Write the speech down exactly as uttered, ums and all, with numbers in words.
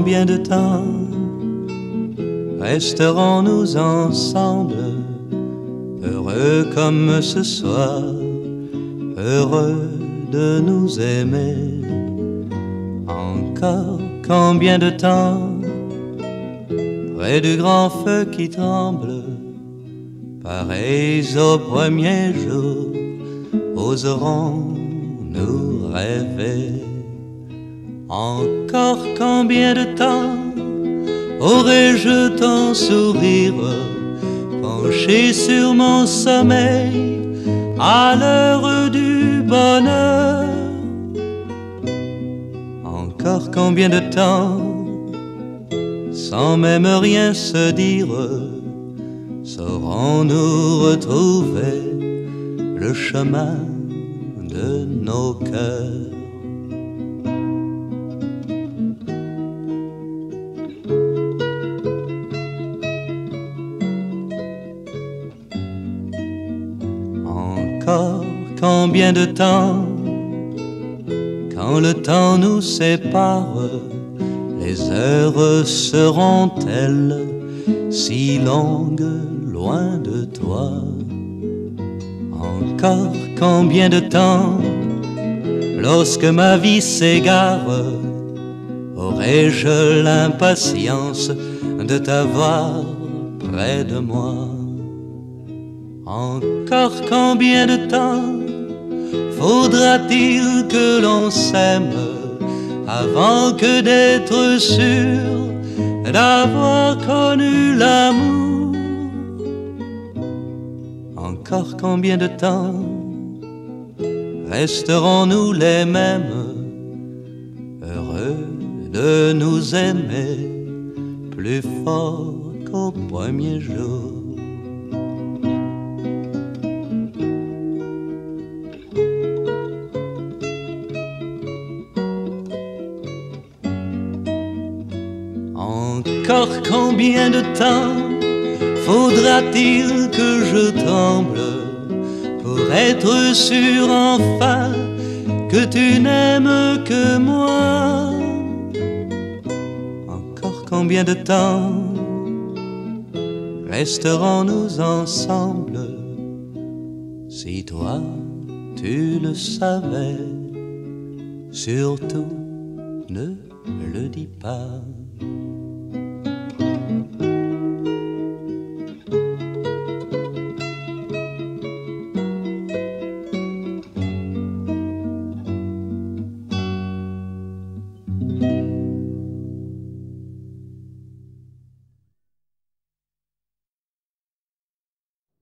combien de temps resterons-nous ensemble, heureux comme ce soir, heureux de nous aimer? Encore combien de temps, près du grand feu qui tremble, pareils au premier jour, oserons-nous rêver? Encore combien de temps aurais-je ton sourire penché sur mon sommeil à l'heure du bonheur? Encore combien de temps, sans même rien se dire, saurons-nous retrouver le chemin de nos cœurs? Encore combien de temps, quand le temps nous sépare, les heures seront-elles si longues loin de toi? Encore combien de temps, lorsque ma vie s'égare, aurai-je l'impatience de t'avoir près de moi? Encore combien de temps faudra-t-il que l'on s'aime avant que d'être sûr d'avoir connu l'amour? Encore combien de temps resterons-nous les mêmes, heureux de nous aimer plus fort qu'au premier jour? Encore combien de temps faudra-t-il que je tremble pour être sûr enfin que tu n'aimes que moi? Encore combien de temps resterons-nous ensemble? Si toi tu le savais, surtout ne le dis pas.